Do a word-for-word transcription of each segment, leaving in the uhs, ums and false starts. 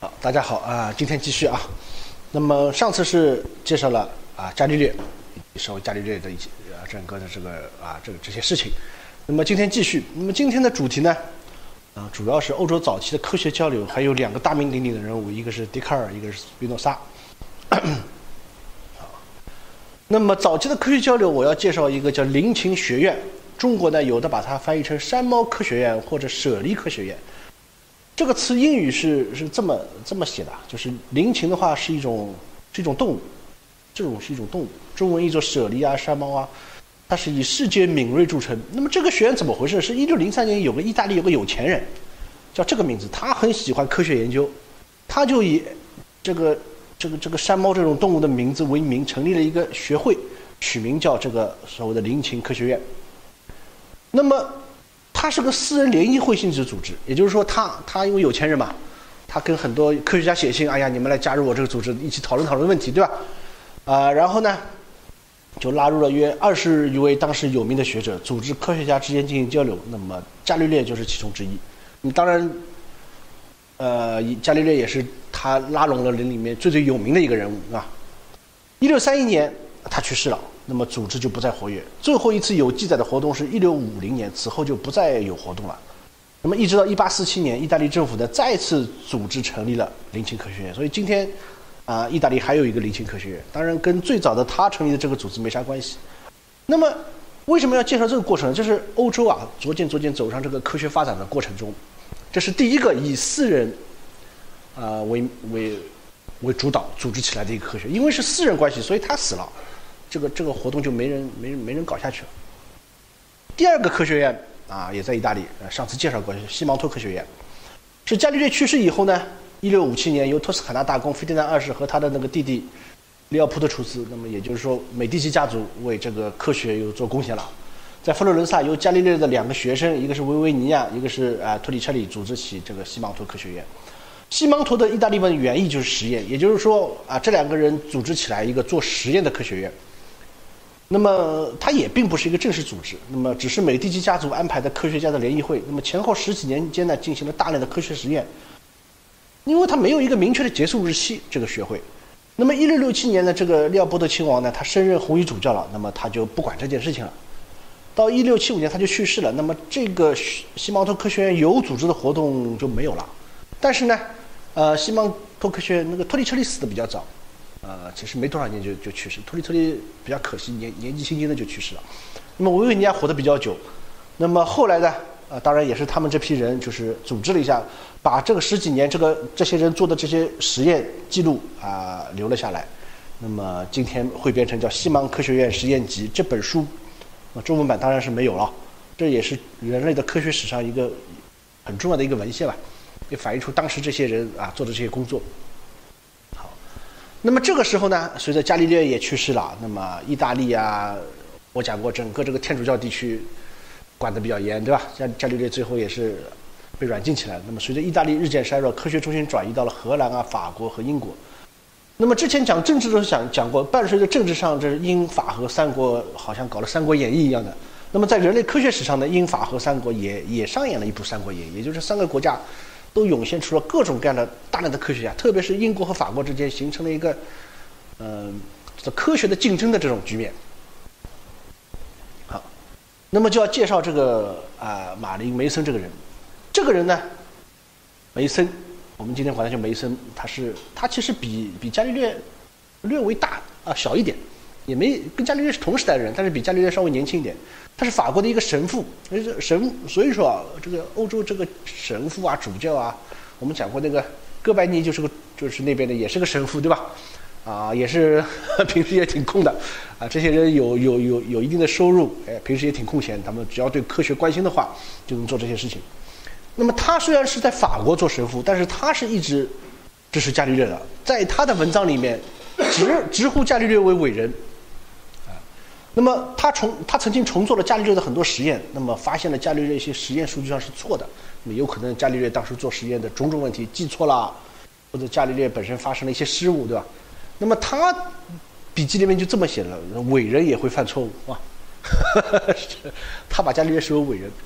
好，大家好啊，今天继续啊。那么上次是介绍了啊伽利略，稍微伽利略的一些啊整个的这个啊这个这些事情。那么今天继续，那么今天的主题呢，啊主要是欧洲早期的科学交流，还有两个大名鼎鼎的人物，一个是笛卡尔，一个是斯宾诺莎。那么早期的科学交流，我要介绍一个叫灵琴学院，中国呢有的把它翻译成山猫科学院或者舍利科学院。这个词英语是是这么这么写的，就是灵琴的话是一种是一种动物，这种是一种动物，中文译作舍利啊、山猫啊，它是以视觉敏锐著称。那么这个学院怎么回事？是一六零三年有个意大利有个有钱人，叫这个名字，他很喜欢科学研究，他就以这个这个这个山猫这种动物的名字为名，成立了一个学会，取名叫这个所谓的灵琴科学院。那么它是个私人联谊会性质组织，也就是说他他因为有钱人嘛，他跟很多科学家写信，哎呀，你们来加入我这个组织，一起讨论讨论问题，对吧？啊、呃，然后呢，就拉入了约二十余位当时有名的学者，组织科学家之间进行交流。那么伽利略就是其中之一。你当然，呃，伽利略也是他拉拢了人里面最最有名的一个人物啊。一六三一年他去世了。那么组织就不再活跃，最后一次有记载的活动是一六五零年，此后就不再有活动了。那么一直到一八四七年，意大利政府呢再次组织成立了灵琴科学院，所以今天啊、呃，意大利还有一个灵琴科学院，当然跟最早的他成立的这个组织没啥关系。那么为什么要介绍这个过程呢？就是欧洲啊逐渐逐渐走上这个科学发展的过程中，这是第一个以私人啊、呃、为为为主导组织起来的一个科学，因为是私人关系，所以他死了。这个这个活动就没人没人没人搞下去了。第二个科学院啊，也在意大利，呃，上次介绍过，西芒托科学院，是伽利略去世以后呢，一六五七年由托斯卡纳大公费迪南二世和他的那个弟弟利奥波特出资，那么也就是说美第奇家族为这个科学有做贡献了。在佛罗伦萨，由伽利略的两个学生，一个是维维尼亚，一个是啊托里切里，组织起这个西芒托科学院。西芒托的意大利文原意就是实验，也就是说啊，这两个人组织起来一个做实验的科学院。那么它也并不是一个正式组织，那么只是美第奇家族安排的科学家的联谊会。那么前后十几年间呢，进行了大量的科学实验。因为它没有一个明确的结束日期，这个学会。那么一六六七年呢，这个利奥波特亲王呢，他升任红衣主教了，那么他就不管这件事情了。到一六七五年他就去世了，那么这个西芒托科学院有组织的活动就没有了。但是呢，呃，西芒托科学院那个托里切利死的比较早。呃，其实没多少年就就去世，托里特利比较可惜，年年纪轻轻的就去世了。那么维维尼亚活得比较久，那么后来呢，呃，当然也是他们这批人就是组织了一下，把这个十几年这个这些人做的这些实验记录啊、呃、留了下来。那么今天会变成叫《西芒科学院实验集》这本书，啊，中文版当然是没有了，这也是人类的科学史上一个很重要的一个文献吧，也反映出当时这些人啊做的这些工作。那么这个时候呢，随着伽利略也去世了，那么意大利啊，我讲过整个这个天主教地区管得比较严，对吧？伽伽利略最后也是被软禁起来了。那么随着意大利日渐衰弱，科学中心转移到了荷兰啊、法国和英国。那么之前讲政治的时候讲讲过，伴随着政治上，这是英法和三国好像搞了《三国演义》一样的。那么在人类科学史上呢，英法和三国也也上演了一部《三国演义》，也就是三个国家都涌现出了各种各样的大量的科学家，特别是英国和法国之间形成了一个，嗯、呃，科学的竞争的这种局面。好，那么就要介绍这个啊、呃、马林梅森这个人。这个人呢，梅森，我们今天管他叫梅森，他是他其实比比伽利略略微大啊、呃、小一点，也没跟伽利略是同时代的人，但是比伽利略稍微年轻一点。他是法国的一个神父，神，所以说啊，这个欧洲这个神父啊、主教啊，我们讲过那个哥白尼就是个就是那边的也是个神父，对吧？啊，也是平时也挺空的啊。这些人有有有有一定的收入，哎，平时也挺空闲，他们只要对科学关心的话，就能做这些事情。那么他虽然是在法国做神父，但是他是一直支持伽利略的，在他的文章里面直直呼伽利略为伟人。那么他重他曾经重做了伽利略的很多实验，那么发现了伽利略一些实验数据上是错的，那么有可能伽利略当时做实验的种种问题记错了，或者伽利略本身发生了一些失误，对吧？那么他笔记里面就这么写了，伟人也会犯错误啊，他把伽利略视为伟人。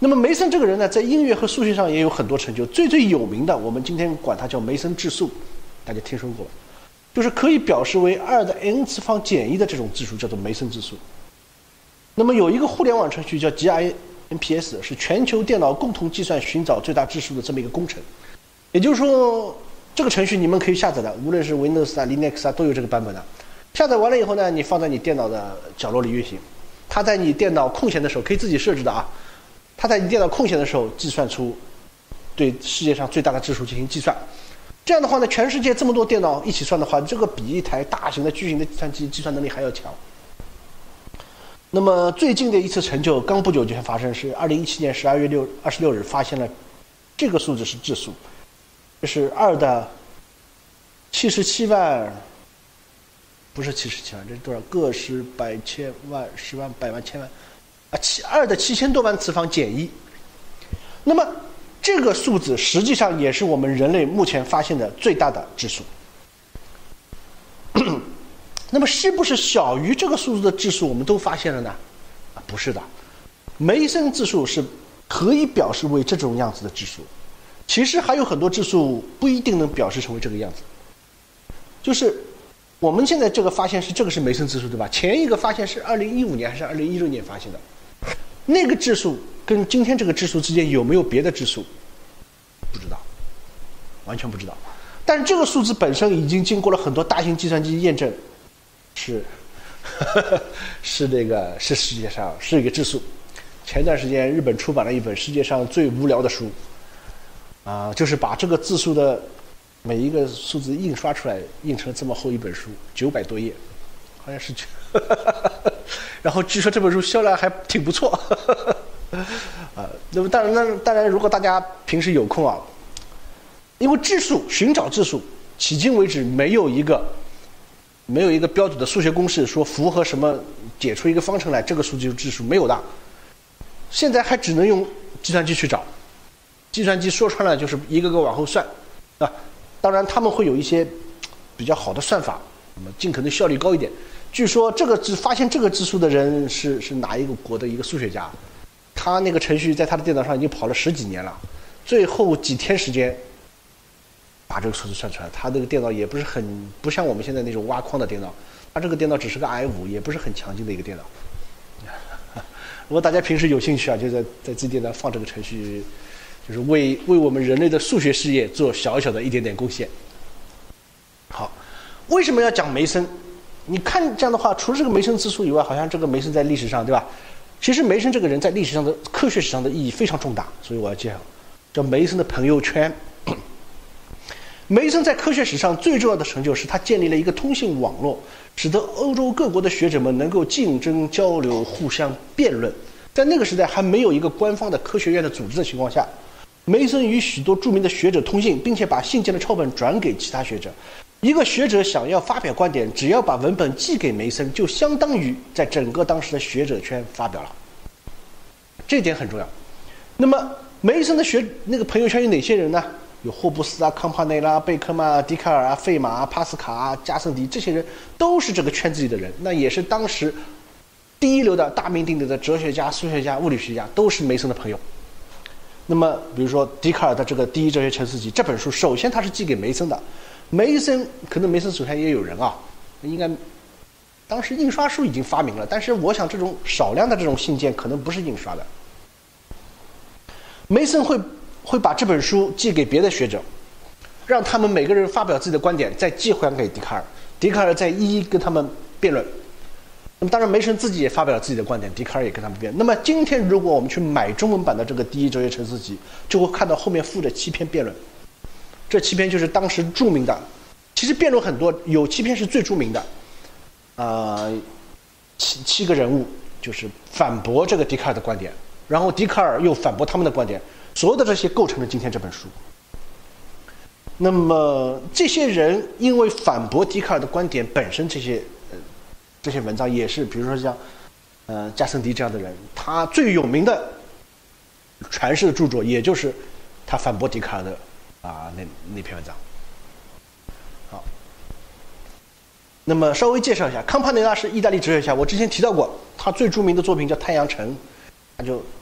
那么梅森这个人呢，在音乐和数学上也有很多成就，最最有名的，我们今天管他叫梅森质数，大家听说过吧？就是可以表示为二的 n 次方减一的这种质数叫做梅森质数。那么有一个互联网程序叫 G I M P S， 是全球电脑共同计算寻找最大质数的这么一个工程。也就是说，这个程序你们可以下载的，无论是 Windows 啊、Linux 啊都有这个版本的。下载完了以后呢，你放在你电脑的角落里运行，它在你电脑空闲的时候可以自己设置的啊。它在你电脑空闲的时候计算出对世界上最大的质数进行计算。这样的话呢，全世界这么多电脑一起算的话，这个比一台大型的巨型的计算机计算能力还要强。那么最近的一次成就刚不久就发生，是二零一七年十二月六二十六日发现了这个数字是质数，这是二的七十七万，不是七十七万，这是多少？个十百千万十万百万千万啊，七二的七千多万次方减一。那么这个数字实际上也是我们人类目前发现的最大的质数。那么是不是小于这个数字的质数我们都发现了呢？啊，不是的，梅森质数是可以表示为这种样子的质数。其实还有很多质数不一定能表示成为这个样子。就是我们现在这个发现是这个是梅森质数，对吧？前一个发现是二零一五年还是二零一六年发现的？那个质数跟今天这个质数之间有没有别的质数？不知道，完全不知道。但是这个数字本身已经经过了很多大型计算机验证，是是那个是世界上是一个质数。前段时间日本出版了一本世界上最无聊的书，啊、呃，就是把这个字数的每一个数字印刷出来，印成了这么厚一本书，九百多页，好像是。然后据说这本书销量还挺不错。啊，那么当然，那当然，如果大家平时有空啊，因为质数寻找质数，迄今为止没有一个没有一个标准的数学公式说符合什么解出一个方程来，这个数就是质数，没有的。现在还只能用计算机去找，计算机说穿了就是一个个往后算，啊，当然他们会有一些比较好的算法，那么尽可能效率高一点。据说这个质发现这个质数的人是是哪一个国的一个数学家，他那个程序在他的电脑上已经跑了十几年了，最后几天时间把这个数字算出来。他这个电脑也不是很不像我们现在那种挖矿的电脑，他这个电脑只是个 i 五，也不是很强劲的一个电脑。如果大家平时有兴趣啊，就在在自己电脑放这个程序，就是为为我们人类的数学事业做小小的一点点贡献。好，为什么要讲梅森？你看这样的话，除了这个梅森质数以外，好像这个梅森在历史上，对吧？其实梅森这个人在历史上的科学史上的意义非常重大，所以我要介绍，叫梅森的朋友圈。梅森在科学史上最重要的成就是他建立了一个通信网络，使得欧洲各国的学者们能够竞争交流、互相辩论。在那个时代还没有一个官方的科学院的组织的情况下，梅森与许多著名的学者通信，并且把信件的抄本转给其他学者。一个学者想要发表观点，只要把文本寄给梅森，就相当于在整个当时的学者圈发表了。这点很重要。那么梅森的学那个朋友圈有哪些人呢？有霍布斯啊、康帕内拉、贝克曼、笛卡尔啊、费马啊、帕斯卡啊、加森迪，这些人都是这个圈子里的人，那也是当时第一流的大名鼎鼎的哲学家、数学家、物理学家，都是梅森的朋友。那么比如说笛卡尔的这个《第一哲学陈思集》这本书，首先他是寄给梅森的。梅森可能梅森手下也有人啊，应该当时印刷术已经发明了，但是我想这种少量的这种信件可能不是印刷的。梅森会会把这本书寄给别的学者，让他们每个人发表自己的观点，再寄还给笛卡尔，笛卡尔再一一跟他们辩论。那么当然梅森自己也发表了自己的观点，笛卡尔也跟他们辩。那么今天如果我们去买中文版的这个《第一哲学陈思集》，就会看到后面附着七篇辩论。这七篇就是当时著名的，其实辩论很多，有七篇是最著名的，呃，七七个人物就是反驳这个笛卡尔的观点，然后笛卡尔又反驳他们的观点，所有的这些构成了今天这本书。那么这些人因为反驳笛卡尔的观点本身，这些呃这些文章也是，比如说像呃加森迪这样的人，他最有名的传世的著作，也就是他反驳笛卡尔的。啊，那那篇文章。好，那么稍微介绍一下，康帕内拉是意大利哲学家，我之前提到过，他最著名的作品叫《太阳城》，他就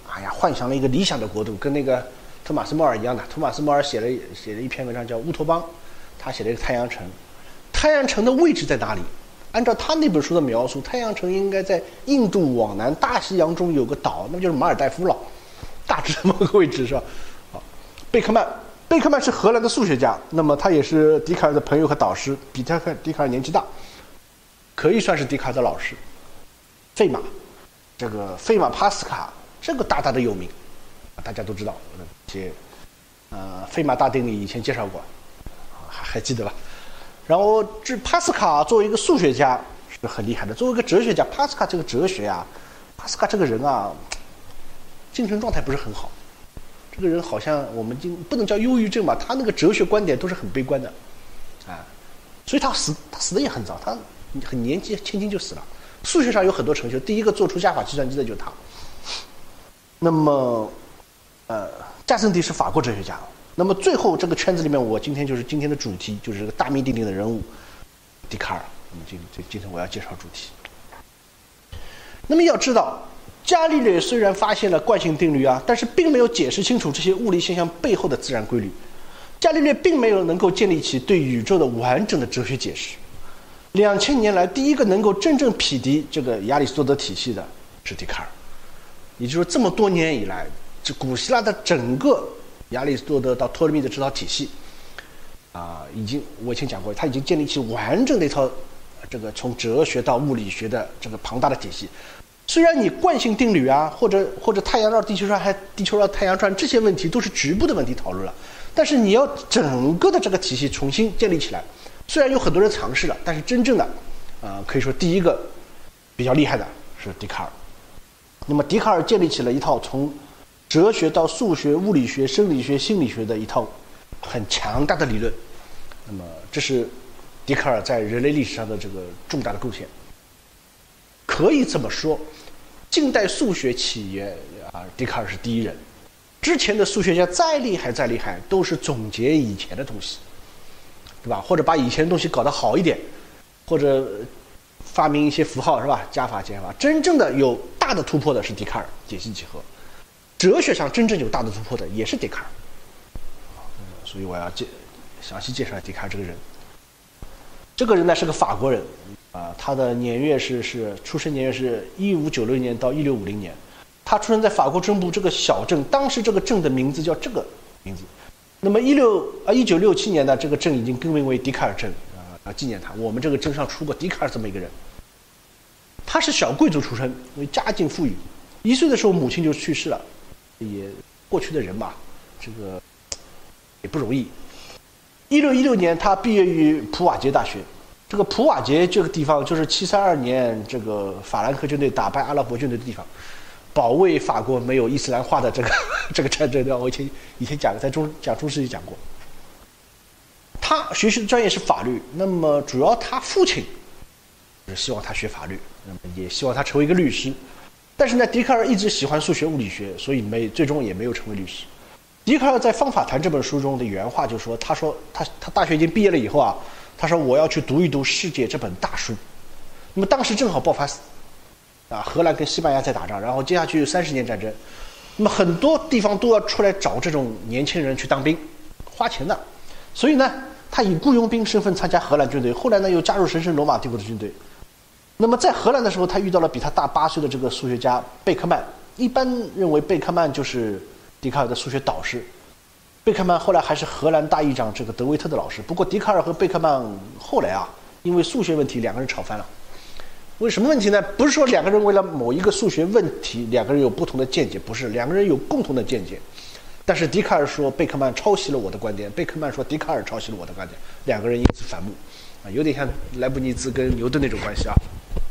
哎呀，幻想了一个理想的国度，跟那个托马斯莫尔一样的。托马斯莫尔写了写了一篇文章叫《乌托邦》，他写了一个太阳城。太阳城的位置在哪里？按照他那本书的描述，太阳城应该在印度往南大西洋中有个岛，那就是马尔代夫了，大致这么个位置是吧？好，贝克曼，贝克曼是荷兰的数学家，那么他也是笛卡尔的朋友和导师，比他和笛卡尔年纪大，可以算是笛卡尔的老师。费马，这个费马帕斯卡。这个大大的有名，大家都知道。且，呃，费马大定理以前介绍过，还还记得吧？然后这帕斯卡作为一个数学家是很厉害的，作为一个哲学家，帕斯卡这个哲学啊，帕斯卡这个人啊，精神状态不是很好。这个人好像我们今不能叫忧郁症吧，他那个哲学观点都是很悲观的，啊，所以他死他死的也很早，他很年纪轻轻就死了。数学上有很多成就，第一个做出加法计算机的就是他。那么，呃，加森迪是法国哲学家。那么最后这个圈子里面，我今天就是今天的主题，就是这个大名鼎鼎的人物，笛卡尔。那么今今今天我要介绍主题。那么要知道，伽利略虽然发现了惯性定律啊，但是并没有解释清楚这些物理现象背后的自然规律。伽利略并没有能够建立起对宇宙的完整的哲学解释。两千年来，第一个能够真正匹敌这个亚里士多德体系的是笛卡尔。也就是说，这么多年以来，这古希腊的整个亚里士多德到托勒密的这套体系，啊、呃，已经我以前讲过，他已经建立起完整的一套这个从哲学到物理学的这个庞大的体系。虽然你惯性定律啊，或者或者太阳绕地球转还地球绕太阳转这些问题都是局部的问题讨论了，但是你要整个的这个体系重新建立起来，虽然有很多人尝试了，但是真正的，啊、呃，可以说第一个比较厉害的是笛卡尔。那么笛卡尔建立起了一套从哲学到数学、物理学、生理学、心理学的一套很强大的理论。那么这是笛卡尔在人类历史上的这个重大的贡献。可以这么说，近代数学起源啊，笛卡尔是第一人。之前的数学家再厉害再厉害，都是总结以前的东西，对吧？或者把以前的东西搞得好一点，或者发明一些符号，是吧？加法减法。真正的有大的突破的是笛卡尔解析几何。哲学上真正有大的突破的也是笛卡尔。所以我要介详细介绍笛卡尔这个人。这个人呢是个法国人，啊、呃，他的年月是是出生年月是一五九六年到一六五零年。他出生在法国中部这个小镇，当时这个镇的名字叫这个名字。那么一六啊一九六七年呢，这个镇已经更名为笛卡尔镇啊、呃，纪念他。我们这个镇上出过笛卡尔这么一个人。他是小贵族出身，因为家境富裕，一岁的时候母亲就去世了，也过去的人吧，这个也不容易。一六一六年，他毕业于普瓦捷大学。这个普瓦捷这个地方就是七三二年这个法兰克军队打败阿拉伯军队的地方，保卫法国没有伊斯兰化的这个这个战争，对吧？我以前以前讲在中讲中世纪讲过。他学习的专业是法律，那么主要他父亲是希望他学法律，那么也希望他成为一个律师。但是呢，笛卡尔一直喜欢数学物理学，所以没最终也没有成为律师。笛卡尔在《方法谈》这本书中的原话就说：“他说他他大学已经毕业了以后啊，他说我要去读一读世界这本大书。”那么当时正好爆发啊，荷兰跟西班牙在打仗，然后接下去三十年战争，那么很多地方都要出来找这种年轻人去当兵，花钱的。所以呢，他以雇佣兵身份参加荷兰军队，后来呢又加入神圣罗马帝国的军队。那么在荷兰的时候，他遇到了比他大八岁的这个数学家贝克曼。一般认为贝克曼就是笛卡尔的数学导师。贝克曼后来还是荷兰大议长这个德维特的老师。不过笛卡尔和贝克曼后来啊，因为数学问题两个人吵翻了。为什么问题呢？不是说两个人为了某一个数学问题两个人有不同的见解，不是，两个人有共同的见解。但是笛卡尔说贝克曼抄袭了我的观点，贝克曼说笛卡尔抄袭了我的观点，两个人因此反目啊，有点像莱布尼兹跟牛顿那种关系啊。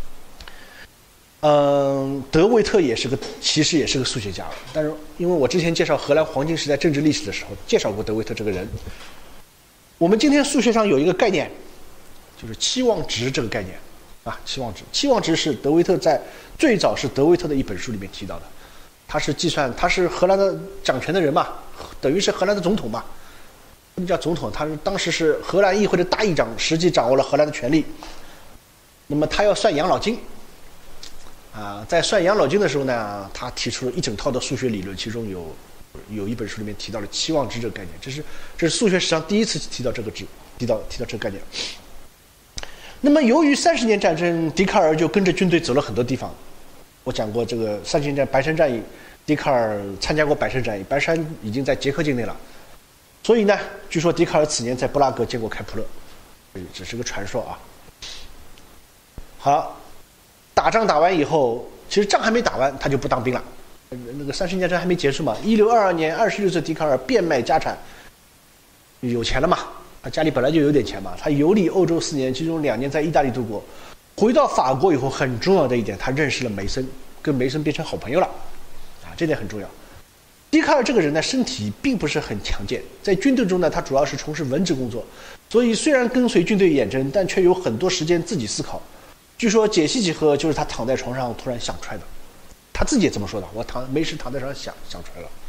嗯，德维特也是个，其实也是个数学家，但是因为我之前介绍荷兰黄金时代政治历史的时候介绍过德维特这个人。我们今天数学上有一个概念，就是期望值这个概念啊，期望值，期望值是德维特在最早是德维特的一本书里面提到的。他是计算，他是荷兰的掌权的人嘛，等于是荷兰的总统嘛，不能叫总统，他是当时是荷兰议会的大议长，实际掌握了荷兰的权力。那么他要算养老金。 啊，在算养老金的时候呢，他提出了一整套的数学理论，其中有有一本书里面提到了期望值这个概念，这是这是数学史上第一次提到这个值，提到提到这个概念。那么由于三十年战争，笛卡尔就跟着军队走了很多地方。我讲过这个三十年战白山战役，笛卡尔参加过白山战役，白山已经在捷克境内了。所以呢，据说笛卡尔此年在布拉格见过开普勒，只是个传说啊。好，打仗打完以后，其实仗还没打完，他就不当兵了。那个三十年战争还没结束嘛。一六二二年，二十六岁笛卡尔变卖家产，有钱了嘛。他家里本来就有点钱嘛，他游历欧洲四年，其中两年在意大利度过。回到法国以后，很重要的一点，他认识了梅森，跟梅森变成好朋友了，啊，这点很重要。笛卡尔这个人呢，身体并不是很强健，在军队中呢，他主要是从事文职工作，所以虽然跟随军队远征，但却有很多时间自己思考。据说解析几何就是他躺在床上突然想出来的，他自己也这么说的，我躺没事躺在床上想想出来了。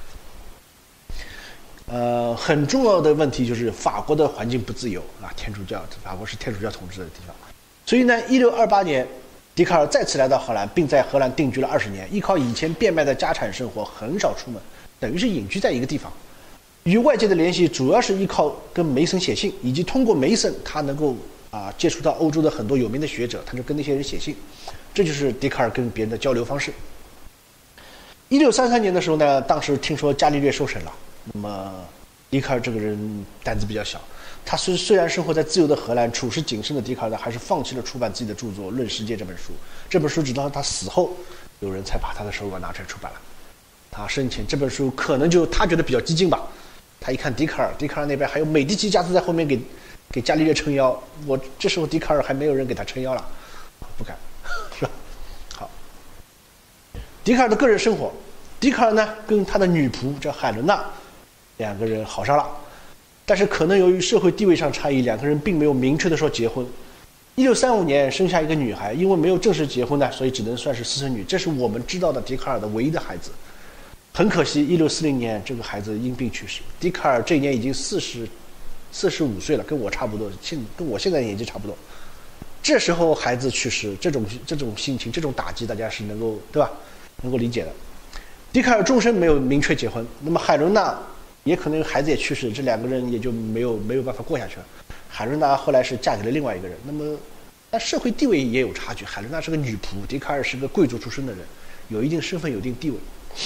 呃，很重要的问题就是法国的环境不自由啊，天主教，法国是天主教统治的地方，所以呢，一六二八年，笛卡尔再次来到荷兰，并在荷兰定居了二十年，依靠以前变卖的家产生活，很少出门，等于是隐居在一个地方。与外界的联系主要是依靠跟梅森写信，以及通过梅森，他能够啊接触到欧洲的很多有名的学者，他就跟那些人写信，这就是笛卡尔跟别人的交流方式。一六三三年的时候呢，当时听说伽利略受审了。那么，笛卡尔这个人胆子比较小，他虽虽然生活在自由的荷兰，处事谨慎的笛卡尔呢，还是放弃了出版自己的著作《论世界》这本书。这本书直到他死后，有人才把他的手稿拿出来出版了。他生前这本书可能就他觉得比较激进吧。他一看笛卡尔，笛卡尔那边还有美第奇家族在后面给给伽利略撑腰，我这时候笛卡尔还没有人给他撑腰了，不敢，是吧？好，笛卡尔的个人生活，笛卡尔呢跟他的女仆叫海伦娜。两个人好上了，但是可能由于社会地位上差异，两个人并没有明确的说结婚。一六三五年生下一个女孩，因为没有正式结婚呢，所以只能算是私生女。这是我们知道的笛卡尔的唯一的孩子。很可惜，一六四零年这个孩子因病去世。笛卡尔这一年已经四十四十五岁了，跟我差不多，现跟我现在年纪差不多。这时候孩子去世，这种这种心情，这种打击，大家是能够对吧？能够理解的。笛卡尔终身没有明确结婚，那么海伦娜。也可能孩子也去世，这两个人也就没有没有办法过下去了。海伦娜后来是嫁给了另外一个人，那么但社会地位也有差距。海伦娜是个女仆，笛卡尔是个贵族出身的人，有一定身份，有一定地位。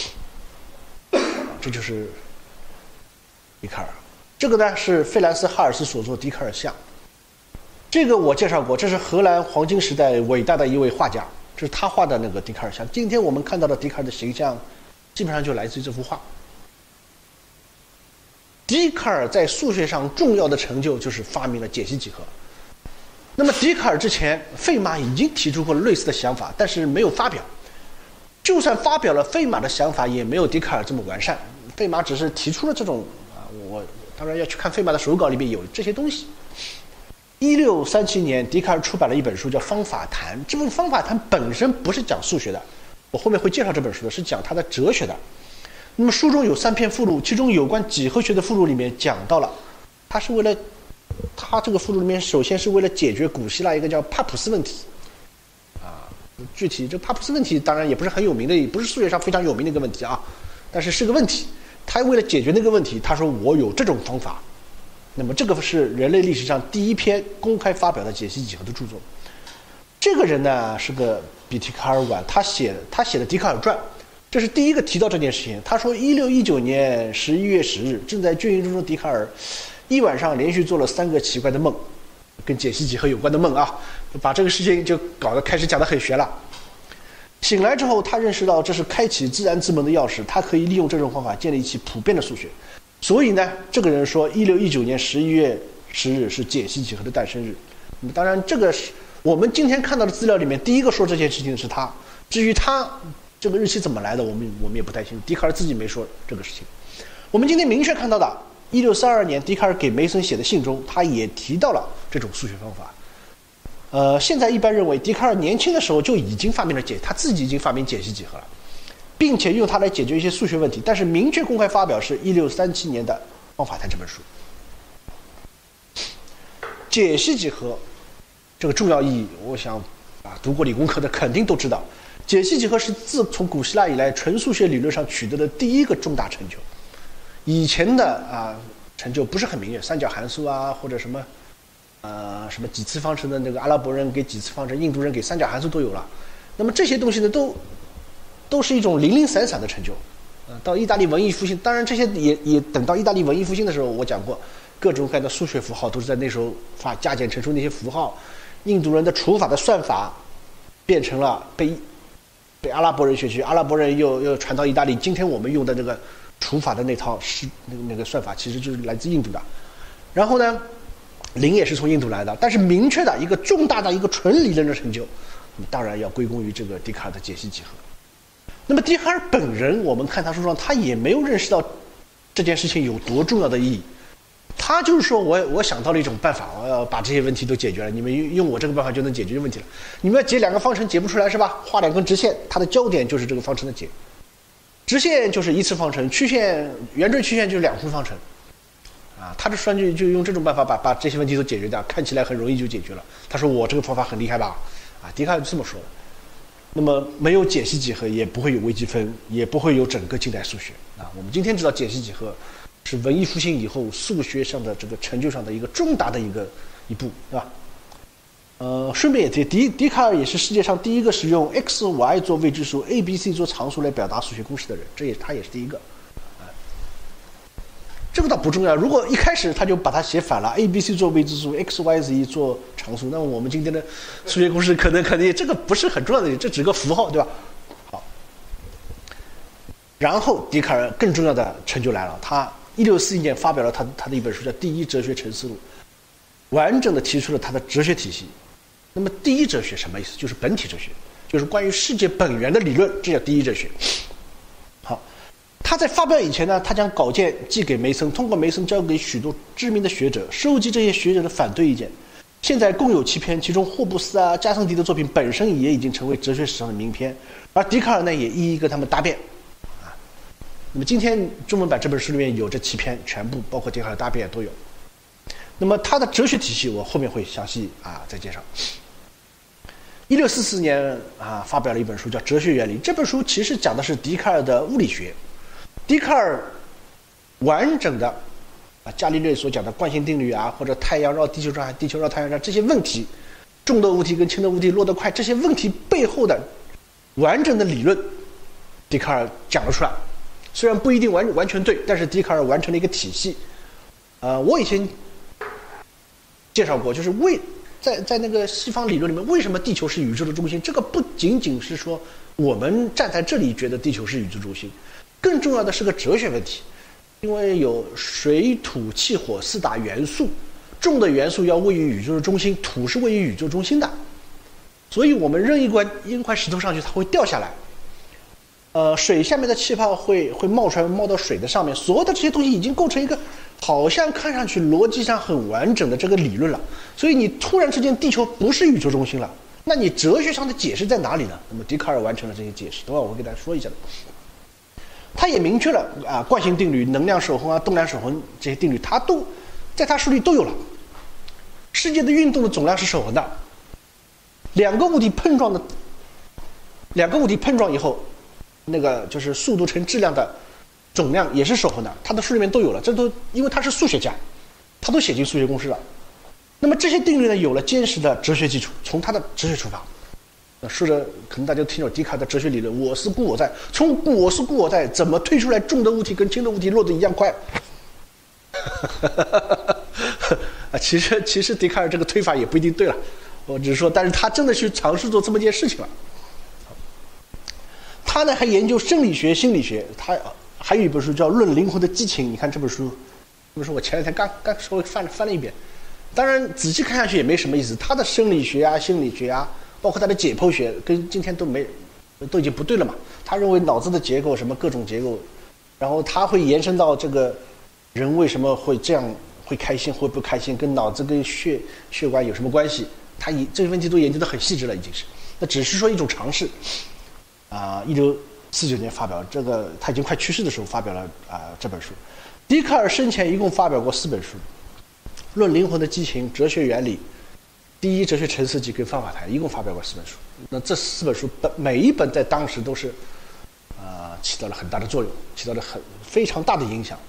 这就是笛卡尔。这个呢是费兰斯·哈尔斯所作笛卡尔像，这个我介绍过，这是荷兰黄金时代伟大的一位画家，这是他画的那个笛卡尔像。今天我们看到的笛卡尔的形象，基本上就来自于这幅画。笛卡尔在数学上重要的成就就是发明了解析几何。那么笛卡尔之前，费马已经提出过类似的想法，但是没有发表。就算发表了费马的想法，也没有笛卡尔这么完善。费马只是提出了这种啊，我当然要去看费马的手稿，里面有这些东西。一六三七年，笛卡尔出版了一本书叫《方法谈》，这本《方法谈》本身不是讲数学的，我后面会介绍这本书的，是讲他的哲学的。那么书中有三篇附录，其中有关几何学的附录里面讲到了，他是为了，他这个附录里面首先是为了解决古希腊一个叫帕普斯问题，啊，具体这帕普斯问题当然也不是很有名的，也不是数学上非常有名的一个问题啊，但是是个问题。他为了解决那个问题，他说我有这种方法。那么这个是人类历史上第一篇公开发表的解析几何的著作。这个人呢是个比笛卡尔晚，他写他写的《笛卡尔传》。这是第一个提到这件事情。他说，一六一九年十一月十日，正在军营中的笛卡尔，一晚上连续做了三个奇怪的梦，跟解析几何有关的梦啊，把这个事情就搞得开始讲得很玄了。醒来之后，他认识到这是开启自然之门的钥匙，他可以利用这种方法建立起普遍的数学。所以呢，这个人说，一六一九年十一月十日是解析几何的诞生日。那么当然，这个是我们今天看到的资料里面第一个说这件事情的是他。至于他这个日期怎么来的，我们我们也不太清楚。笛卡尔自己没说这个事情。我们今天明确看到的，一六三二年笛卡尔给梅森写的信中，他也提到了这种数学方法。呃，现在一般认为，笛卡尔年轻的时候就已经发明了解，他自己已经发明解析几何了，并且用它来解决一些数学问题。但是明确公开发表是一六三七年的《方法谈》这本书。解析几何这个重要意义，我想啊，读过理工科的肯定都知道。 解析几何是自从古希腊以来纯数学理论上取得的第一个重大成就。以前的啊成就不是很明确，三角函数啊，或者什么呃什么几次方程的那个阿拉伯人给几次方程，印度人给三角函数都有了。那么这些东西呢，都都是一种零零散散的成就。呃，到意大利文艺复兴，当然这些也也等到意大利文艺复兴的时候，我讲过，各种各样的数学符号都是在那时候发加减乘除那些符号，印度人的除法的算法变成了被被阿拉伯人学去，阿拉伯人又又传到意大利。今天我们用的这个除法的那套是那个那个算法，其实就是来自印度的。然后呢，零也是从印度来的，但是明确的一个重大的一个纯理论的成就，当然要归功于这个笛卡尔的解析几何。那么笛卡尔本人，我们看他书上，他也没有认识到这件事情有多重要的意义。他就是说我我想到了一种办法，我要把这些问题都解决了，你们用我这个办法就能解决问题了。你们要解两个方程解不出来是吧？画两根直线，它的焦点就是这个方程的解。直线就是一次方程，曲线圆锥曲线就是两次方程。啊，他这书上就就用这种办法把把这些问题都解决掉，看起来很容易就解决了。他说我这个方法很厉害吧？啊，笛卡尔就这么说的。那么没有解析几何，也不会有微积分，也不会有整个近代数学啊。我们今天知道解析几何是文艺复兴以后数学上的这个成就上的一个重大的一个一步，对吧？呃，顺便也提，笛笛卡尔也是世界上第一个使用 x、y 做未知数 ，a、b、c 做常数来表达数学公式的人，这也他也是第一个。这个倒不重要，如果一开始他就把它写反了 ，a、b、c 做未知数 ，x、y、z 做常数，那么我们今天的数学公式可能可能这个不是很重要的，这只是个符号，对吧？好，然后笛卡尔更重要的成就来了，他一六四一年发表了他他的一本书叫《第一哲学沉思录》，完整的提出了他的哲学体系。那么第一哲学什么意思？就是本体哲学，就是关于世界本源的理论，这叫第一哲学。好。他在发表以前呢，他将稿件寄给梅森，通过梅森交给许多知名的学者，收集这些学者的反对意见。现在共有七篇，其中霍布斯啊、加森迪的作品本身也已经成为哲学史上的名篇，而笛卡尔呢也一一跟他们答辩。啊，那么今天中文版这本书里面有这七篇，全部包括笛卡尔答辩都有。那么他的哲学体系我后面会详细啊再介绍。一六四四年啊发表了一本书叫《哲学原理》，这本书其实讲的是笛卡尔的物理学。笛卡尔完整的啊，伽利略所讲的惯性定律啊，或者太阳绕地球转、地球绕太阳转这些问题，重的物体跟轻的物体落得快，这些问题背后的完整的理论，笛卡尔讲了出来。虽然不一定完完全对，但是笛卡尔完成了一个体系。呃，我以前介绍过，就是为在在那个西方理论里面，为什么地球是宇宙的中心？这个不仅仅是说我们站在这里觉得地球是宇宙中心。更重要的是个哲学问题，因为有水、土、气、火四大元素，重的元素要位于宇宙的中心，土是位于宇宙中心的，所以我们扔一块一块石头上去，它会掉下来。呃，水下面的气泡会会冒出来，冒到水的上面，所有的这些东西已经构成一个好像看上去逻辑上很完整的这个理论了。所以你突然之间地球不是宇宙中心了，那你哲学上的解释在哪里呢？那么笛卡尔完成了这些解释，等会我会给大家说一下的。他也明确了啊，惯性定律、能量守恒啊、动量守恒这些定律，他都在他书里都有了。世界的运动的总量是守恒的，两个物体碰撞的，两个物体碰撞以后，那个就是速度乘质量的总量也是守恒的，他的书里面都有了。这都因为他是数学家，他都写进数学公式了。那么这些定律呢，有了坚实的哲学基础，从他的哲学出发。说着，可能大家听到笛卡尔的哲学理论，我是故我在。从我是故我在，怎么推出来重的物体跟轻的物体落得一样快？啊，其实其实笛卡尔这个推法也不一定对了，我只是说，但是他真的去尝试做这么件事情了。他呢还研究生理学、心理学，他还有一本书叫《论灵魂的激情》。你看这本书，这本书我前两天刚刚稍微翻了翻了一遍，当然仔细看下去也没什么意思。他的生理学啊、心理学啊。包括他的解剖学跟今天都没都已经不对了嘛。他认为脑子的结构什么各种结构，然后他会延伸到这个人为什么会这样会开心会不开心，跟脑子跟血血管有什么关系？他以这些问题都研究得很细致了，已经是。那只是说一种尝试。啊，一六四九年发表这个，他已经快去世的时候发表了啊、呃、这本书。笛卡尔生前一共发表过四本书：《论灵魂的激情》《哲学原理》。 第一哲学沉思集跟方法谈，一共发表过四本书。那这四本书本每一本在当时都是，呃，起到了很大的作用，起到了很非常大的影响。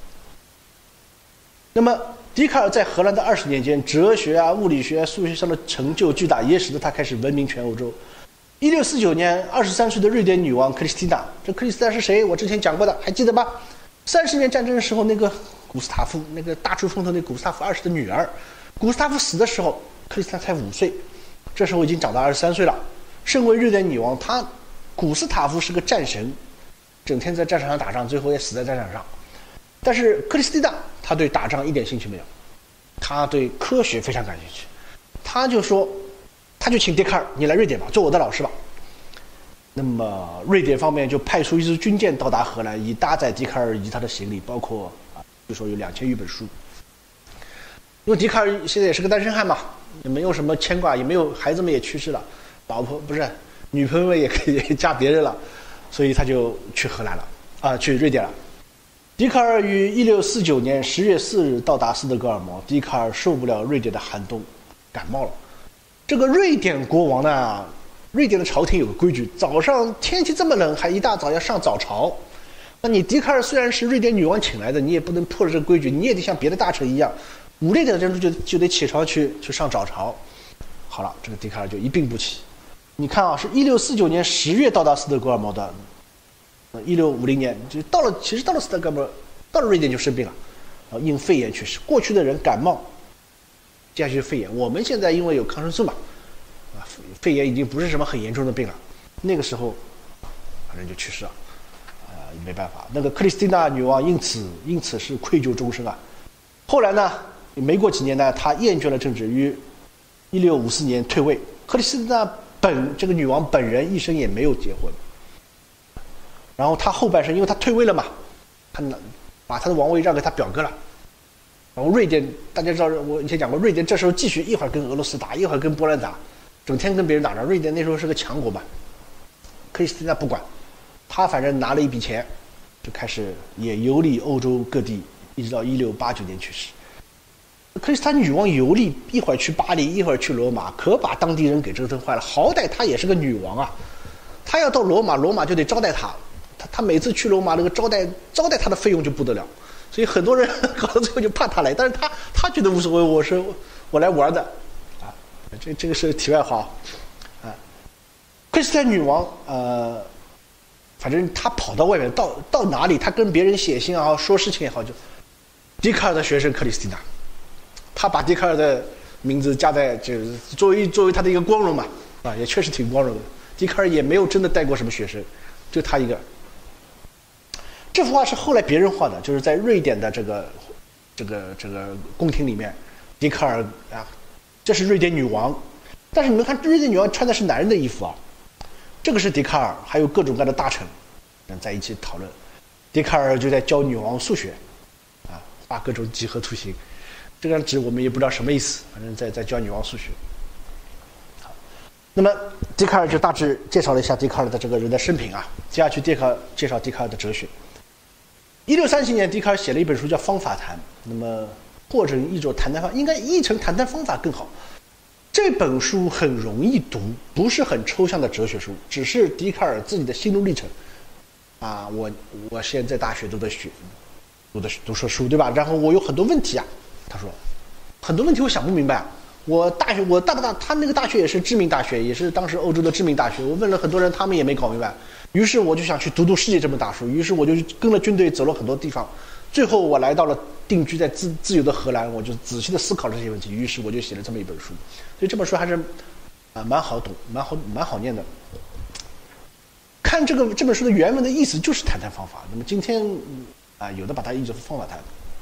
那么笛卡尔在荷兰的二十年间，哲学啊、物理学、数学上的成就巨大，也使得他开始闻名全欧洲。一六四九年，二十三岁的瑞典女王克里斯蒂娜，这克里斯蒂娜是谁？我之前讲过的，还记得吧？三十年战争的时候，那个古斯塔夫，那个大出风头那古斯塔夫二世的女儿，古斯塔夫死的时候，克里斯蒂娜才五岁，这时候已经长到二十三岁了。身为瑞典女王，她古斯塔夫是个战神，整天在战场上打仗，最后也死在战场上。但是克里斯蒂娜，她对打仗一点兴趣没有，她对科学非常感兴趣。她就说，她就请笛卡尔，你来瑞典吧，做我的老师吧。那么瑞典方面就派出一支军舰到达荷兰，以搭载笛卡尔以及他的行李，包括啊，就说有两千余本书。因为笛卡尔现在也是个单身汉嘛，也没有什么牵挂，也没有孩子们也去世了，老婆不是女朋友们也可以嫁别人了，所以他就去荷兰了啊，去瑞典了。笛卡尔于一六四九年十月四日到达斯德哥尔摩，笛卡尔受不了瑞典的寒冬，感冒了。这个瑞典国王呢？瑞典的朝廷有个规矩，早上天气这么冷，还一大早要上早朝。那你笛卡尔虽然是瑞典女王请来的，你也不能破了这个规矩，你也得像别的大臣一样，五六点的钟就就得起床去去上早朝。好了，这个笛卡尔就一病不起。你看啊，是一六四九年十月到达斯德哥尔摩的，一六五零年就到了，其实到了斯德哥尔摩，到了瑞典就生病了，然后因肺炎去世。过去的人感冒，接下去肺炎，我们现在因为有抗生素嘛。肺炎已经不是什么很严重的病了，那个时候，反正就去世了，啊、呃，没办法。那个克里斯蒂娜女王因此因此是愧疚终生啊。后来呢，没过几年呢，她厌倦了政治，于一六五四年退位。克里斯蒂娜本这个女王本人一生也没有结婚，然后她后半生，因为她退位了嘛，她把她的王位让给她表哥了。然后瑞典，大家知道，我以前讲过，瑞典这时候继续一会儿跟俄罗斯打，一会儿跟波兰打。整天跟别人打仗，瑞典那时候是个强国嘛，克里斯蒂娜不管，他反正拿了一笔钱，就开始也游历欧洲各地，一直到一六八九年去世。克里斯蒂娜女王游历，一会儿去巴黎，一会儿去罗马，可把当地人给折腾坏了。好歹她也是个女王啊，她要到罗马，罗马就得招待她，她她每次去罗马那个招待招待她的费用就不得了，所以很多人搞到最后就怕她来，但是她她觉得无所谓，我是我来玩的。这这个是题外话，啊，克里斯蒂娜女王，呃，反正她跑到外面，到到哪里，她跟别人写信也好，说事情也好，就笛卡尔的学生克里斯蒂娜，她把笛卡尔的名字加在，就是作为作为她的一个光荣嘛，啊，也确实挺光荣的。笛卡尔也没有真的带过什么学生，就他一个。这幅画是后来别人画的，就是在瑞典的这个这个这个宫廷里面，笛卡尔啊。这是瑞典女王，但是你们看，瑞典女王穿的是男人的衣服啊。这个是笛卡尔，还有各种各样的大臣，在一起讨论。笛卡尔就在教女王数学，啊，画各种几何图形。这张纸我们也不知道什么意思，反正在在教女王数学。好，那么笛卡尔就大致介绍了一下笛卡尔的这个人的生平啊。接下去笛卡尔介绍笛卡尔的哲学。一六三七年，笛卡尔写了一本书叫《方法谈》，那么。或者译作谈谈方，应该译成谈谈方法更好。这本书很容易读，不是很抽象的哲学书，只是笛卡尔自己的心路历程。啊，我我现在大学读的学，读的读说书，对吧？然后我有很多问题啊，他说，很多问题我想不明白啊。我大学我大大大，他那个大学也是知名大学，也是当时欧洲的知名大学。我问了很多人，他们也没搞明白。于是我就想去读读世界这本大书，于是我就跟了军队走了很多地方。最后我来到了定居在自自由的荷兰，我就仔细的思考了这些问题，于是我就写了这么一本书。所以这本书还是啊蛮好懂，蛮好蛮好念的。看这个这本书的原文的意思就是谈谈方法。那么今天啊，有的把它译作方法谈。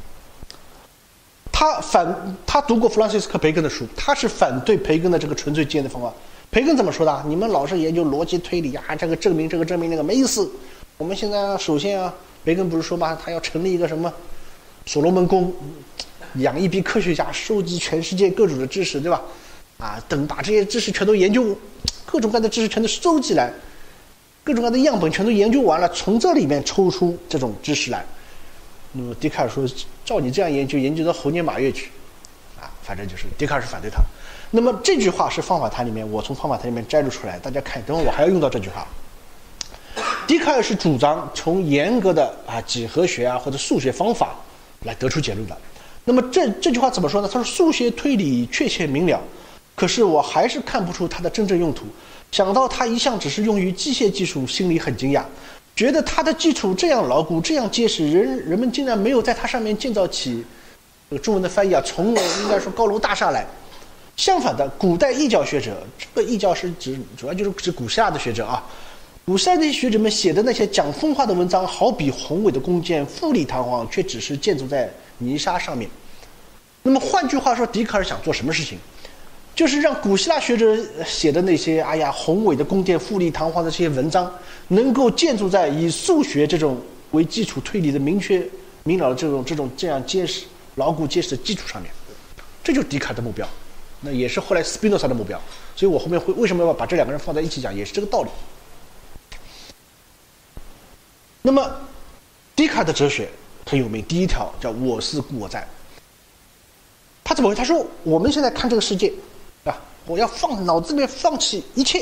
他反他读过弗朗西斯科·培根的书，他是反对培根的这个纯粹经验的方法。培根怎么说的？你们老是研究逻辑推理啊，这个证明这个证明那个没意思。我们现在首先啊。培根不是说吗？他要成立一个什么所罗门宫，养一批科学家，收集全世界各种的知识，对吧？啊，等把这些知识全都研究，各种各样的知识全都收集来，各种各样的样本全都研究完了，从这里面抽出这种知识来。那么笛卡尔说，照你这样研究，研究到猴年马月去，啊， 反正就是笛卡尔是反对他。那么这句话是方法谈里面，我从方法谈里面摘录出来，大家看，等会我还要用到这句话。笛卡尔是主张从严格的啊几何学啊或者数学方法来得出结论的。那么这这句话怎么说呢？他说数学推理确切明了，可是我还是看不出它的真正用途。想到它一向只是用于机械技术，心里很惊讶，觉得它的基础这样牢固，这样结实，人人们竟然没有在它上面建造起这个中文的翻译啊，从应该说高楼大厦来。相反的，古代异教学者，这个异教是指主要就是指古希腊的学者啊。古希腊那些学者们写的那些讲风化的文章，好比宏伟的宫殿，富丽堂皇，却只是建筑在泥沙上面。那么换句话说，笛卡尔想做什么事情？就是让古希腊学者写的那些哎呀宏伟的宫殿、富丽堂皇的这些文章，能够建筑在以数学这种为基础推理的明确明了的这种这种这样结实、牢固结实的基础上面。这就是笛卡尔的目标，那也是后来斯宾诺萨的目标。所以我后面会为什么要把这两个人放在一起讲，也是这个道理。那么，笛卡尔的哲学很有名，第一条叫我思故我在。他怎么回事？他说我们现在看这个世界啊，我要放脑子里面放弃一切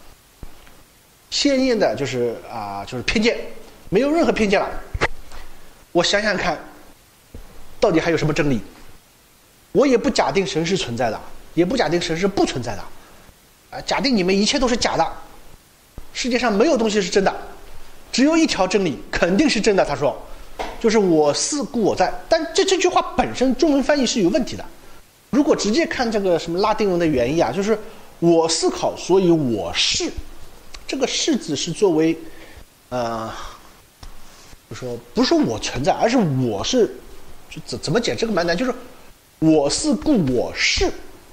鲜艳的，就是啊，就是偏见，没有任何偏见了。我想想看，到底还有什么真理？我也不假定神是存在的，也不假定神是不存在的，啊，假定你们一切都是假的，世界上没有东西是真的。只有一条真理肯定是真的，他说，就是我思故我在。但这这句话本身中文翻译是有问题的。如果直接看这个什么拉丁文的原意啊，就是我思考，所以我是。这个是字是作为，呃，就说不是说我存在，而是我是，就怎怎么解这个蛮难，就是我思故我是。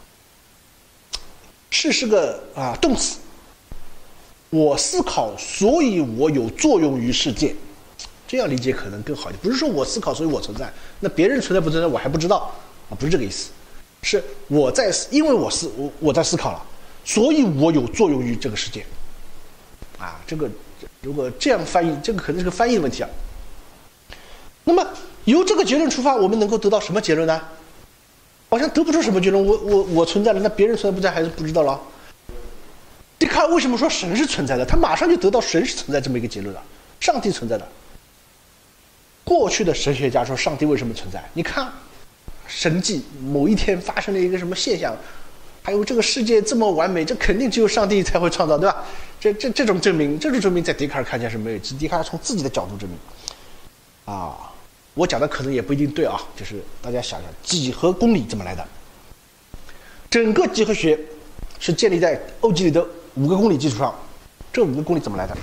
是是个啊动词。我思考，所以我有作用于世界，这样理解可能更好一点。不是说我思考，所以我存在，那别人存在不存在我还不知道啊，不是这个意思。是我在，因为我思我我在思考了，所以我有作用于这个世界。啊，这个如果这样翻译，这个可能是个翻译的问题啊。那么由这个结论出发，我们能够得到什么结论呢？好像得不出什么结论。我我我存在了，那别人存在不存在还是不知道了。笛卡尔为什么说神是存在的？他马上就得到神是存在这么一个结论了，上帝存在的。过去的神学家说上帝为什么存在？你看，神迹某一天发生了一个什么现象，还有这个世界这么完美，这肯定只有上帝才会创造，对吧？这这这种证明，这种证明在笛卡尔看起来是没有，笛卡尔从自己的角度证明。啊，我讲的可能也不一定对啊，就是大家想想几何公理怎么来的？整个几何学是建立在欧几里得五个公理基础上，这五个公理怎么来的？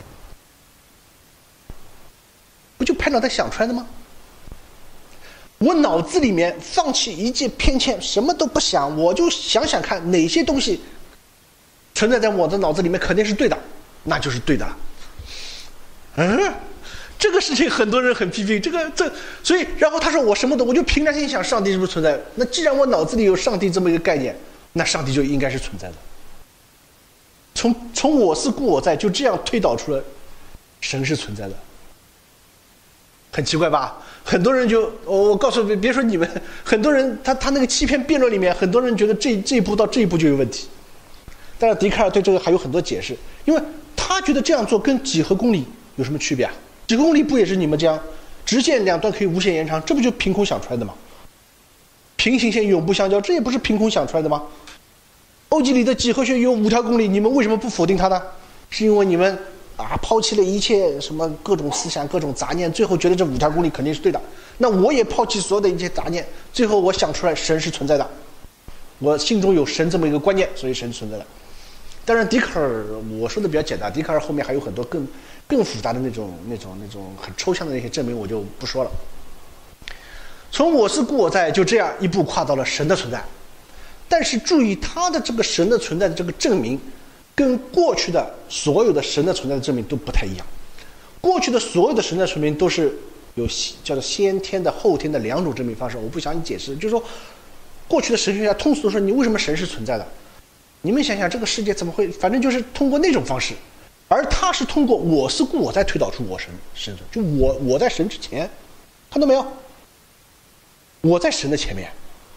不就拍脑袋想出来的吗？我脑子里面放弃一切偏见，什么都不想，我就想想看哪些东西存在在我的脑子里面肯定是对的，那就是对的了。嗯，这个事情很多人很批评，这个这，所以然后他说我什么都，我就凭良心想上帝是不是存在？那既然我脑子里有上帝这么一个概念，那上帝就应该是存在的。从从我思故我在，就这样推导出了神是存在的，很奇怪吧？很多人就我我告诉别别说你们，很多人他他那个欺骗辩论里面，很多人觉得这这一步到这一步就有问题。但是笛卡尔对这个还有很多解释，因为他觉得这样做跟几何公理有什么区别啊？几何公理不也是你们这样直线两端可以无限延长，这不就凭空想出来的吗？平行线永不相交，这也不是凭空想出来的吗？欧几里得几何学有五条公理，你们为什么不否定它呢？是因为你们啊抛弃了一切什么各种思想、各种杂念，最后觉得这五条公理肯定是对的。那我也抛弃所有的一切杂念，最后我想出来神是存在的，我心中有神这么一个观念，所以神是存在的。当然，笛卡尔我说的比较简单，笛卡尔后面还有很多更更复杂的那种、那种、那种很抽象的那些证明，我就不说了。从我思故我在就这样一步跨到了神的存在。但是注意，他的这个神的存在的这个证明，跟过去的所有的神的存在的证明都不太一样。过去的所有的神的证明都是有叫做先天的、后天的两种证明方式，我不想你解释。就是说，过去的神学家通俗地说，你为什么神是存在的？你们想想，这个世界怎么会？反正就是通过那种方式，而他是通过我思故我在推导出我神神存，就我我在神之前，看到没有？我在神的前面。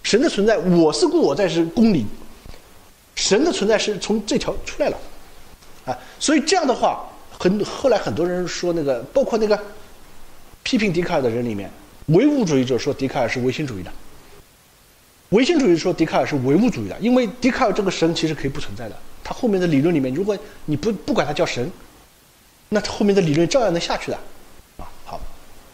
神的存在，我思故我在是公理，神的存在是从这条出来了，啊，所以这样的话，很后来很多人说那个，包括那个批评笛卡尔的人里面，唯物主义者说笛卡尔是唯心主义的，唯心主义说笛卡尔是唯物主义的，因为笛卡尔这个神其实可以不存在的，他后面的理论里面，如果你不不管他叫神，那后面的理论照样能下去的，啊，好。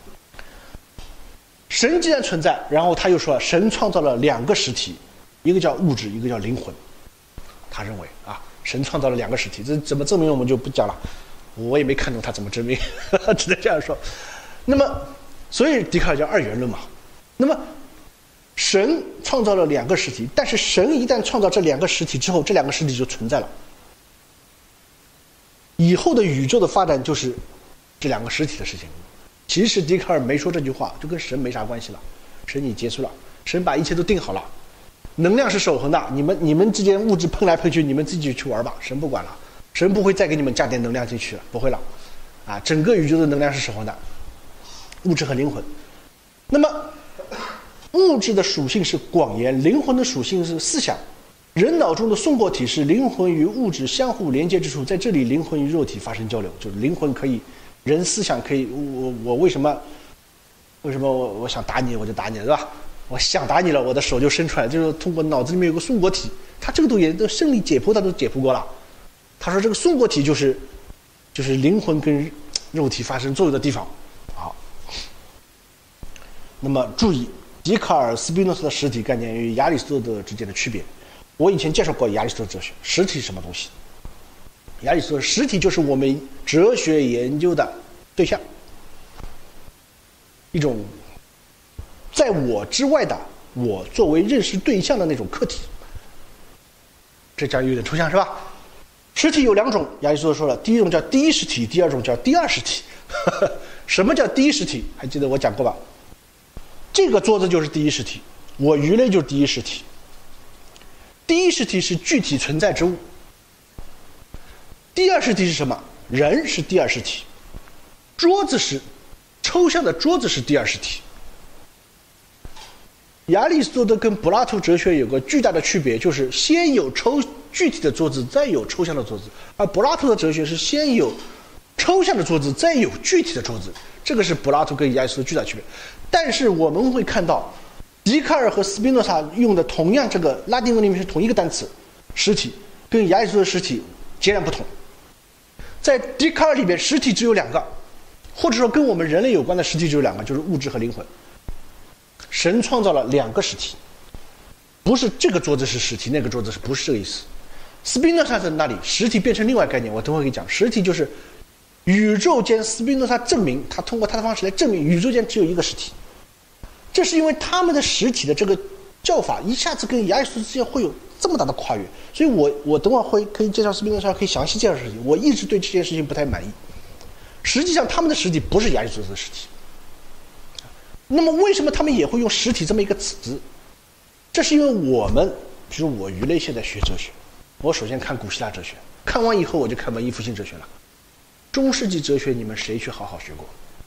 神既然存在，然后他又说，神创造了两个实体，一个叫物质，一个叫灵魂。他认为啊，神创造了两个实体，这怎么证明我们就不讲了，我也没看懂他怎么证明，只能这样说。那么，所以笛卡尔叫二元论嘛。那么，神创造了两个实体，但是神一旦创造这两个实体之后，这两个实体就存在了。以后的宇宙的发展就是这两个实体的事情。其实笛卡尔没说这句话，就跟神没啥关系了。神已结束了，神把一切都定好了，能量是守恒的，你们你们之间物质碰来碰去，你们自己去玩吧，神不管了，神不会再给你们加点能量进去了，不会了，啊，整个宇宙的能量是守恒的，物质和灵魂。那么，物质的属性是广言，灵魂的属性是思想。人脑中的松果体是灵魂与物质相互连接之处，在这里灵魂与肉体发生交流，就是灵魂可以。人思想可以，我我为什么为什么我我想打你我就打你，是吧？我想打你了，我的手就伸出来，就是通过脑子里面有个松果体，他这个都也都生理解剖他都解剖过了。他说这个松果体就是就是灵魂跟肉体发生作用的地方。好，那么注意，笛卡尔、斯宾诺斯的实体概念与亚里士多德之间的区别。我以前介绍过亚里士多德哲学，实体是什么东西？亚里士多德实体就是我们哲学研究的对象，一种在我之外的我作为认识对象的那种客体。这讲有点抽象是吧？实体有两种，亚里士多德说了，第一种叫第一实体，第二种叫第二实体。什么叫第一实体？还记得我讲过吧？这个桌子就是第一实体，我鱼类就是第一实体。第一实体是具体存在之物。第二实体是什么？人是第二实体，桌子是抽象的桌子是第二实体。亚里士多德跟柏拉图哲学有个巨大的区别，就是先有抽具体的桌子，再有抽象的桌子；而柏拉图的哲学是先有抽象的桌子，再有具体的桌子。这个是柏拉图跟亚里士多德巨大的区别。但是我们会看到，笛卡尔和斯宾诺萨用的同样这个拉丁文里面是同一个单词，实体，跟亚里士多德实体截然不同。在笛卡尔里边，实体只有两个，或者说跟我们人类有关的实体只有两个，就是物质和灵魂。神创造了两个实体，不是这个桌子是实体，那个桌子是不是这个意思？斯宾诺萨在那里，实体变成另外概念，我等会给你讲。实体就是宇宙间，斯宾诺萨证明，他通过他的方式来证明宇宙间只有一个实体。这是因为他们的实体的这个叫法一下子跟亚里士多德之间会有这么大的跨越，所以我我等会儿会可以介绍斯宾诺萨，可以详细介绍事情。我一直对这件事情不太满意。实际上，他们的实体不是亚里士多德的实体。那么，为什么他们也会用实体这么一个词？这是因为我们，比如我鱼类现在学哲学，我首先看古希腊哲学，看完以后我就看文艺复兴哲学了。中世纪哲学你们谁去好好学过？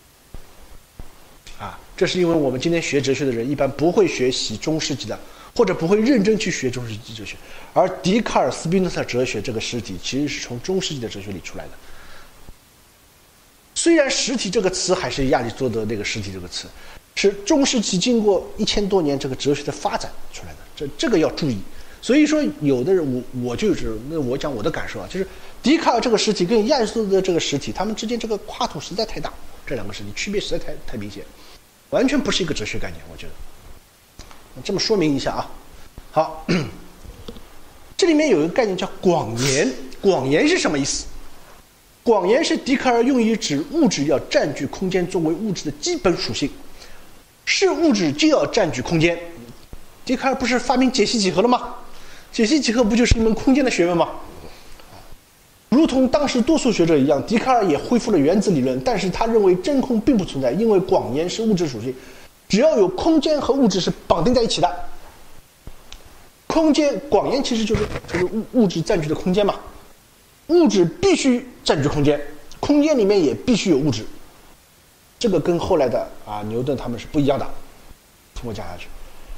啊，这是因为我们今天学哲学的人一般不会学习中世纪的，或者不会认真去学中世纪哲学。而笛卡尔、斯宾诺萨哲学这个实体其实是从中世纪的哲学里出来的。虽然实体这个词还是亚里士多德那个实体这个词，是中世纪经过一千多年这个哲学的发展出来的，这这个要注意。所以说，有的人我我就是那我讲我的感受啊，就是笛卡尔这个实体跟亚里士多德这个实体，他们之间这个跨度实在太大，这两个实体区别实在太太明显，完全不是一个哲学概念，我觉得。这么说明一下啊。好，这里面有一个概念叫广言，广言是什么意思？广言是笛卡尔用于指物质要占据空间作为物质的基本属性，是物质就要占据空间。笛卡尔不是发明解析几何了吗？解析几何不就是一门空间的学问吗？如同当时多数学者一样，笛卡尔也恢复了原子理论，但是他认为真空并不存在，因为广言是物质属性，只要有空间和物质是绑定在一起的。空间广言其实就是就是物物质占据的空间嘛，物质必须占据空间，空间里面也必须有物质。这个跟后来的啊牛顿他们是不一样的。听我讲下去，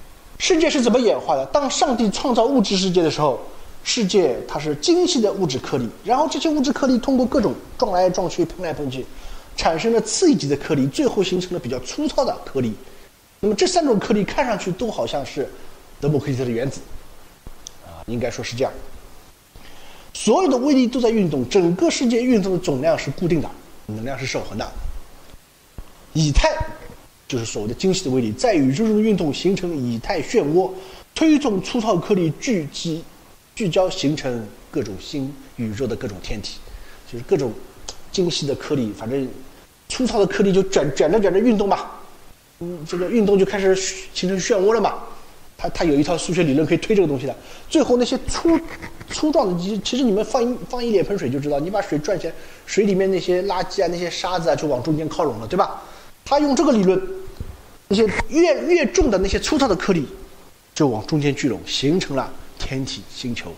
世界是怎么演化的？当上帝创造物质世界的时候，世界它是精细的物质颗粒，然后这些物质颗粒通过各种撞来撞去、碰来碰去，产生了次一级的颗粒，最后形成了比较粗糙的颗粒。那么这三种颗粒看上去都好像是德谟克利特的原子，啊，应该说是这样。所有的微粒都在运动，整个世界运动的总量是固定的，能量是守恒的。以太就是所谓的精细的微粒，在宇宙中运动，形成以太漩涡，推动粗糙颗粒聚集、聚焦，形成各种新宇宙的各种天体，就是各种精细的颗粒，反正粗糙的颗粒就卷卷着卷着运动吧，嗯，这个运动就开始形成漩涡了嘛。它它有一套数学理论可以推这个东西的。最后那些粗粗壮的，其实其实你们放一放一脸盆水就知道，你把水转起来，水里面那些垃圾啊、那些沙子啊就往中间靠拢了，对吧？他用这个理论，那些越越重的那些粗糙的颗粒就往中间聚拢，形成了天体星球。